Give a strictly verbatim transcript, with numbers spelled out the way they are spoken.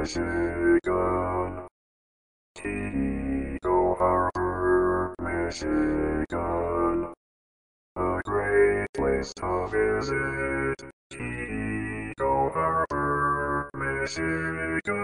Michigan. Keego Harbor, Michigan. A great place to visit. Keego Harbor, Michigan.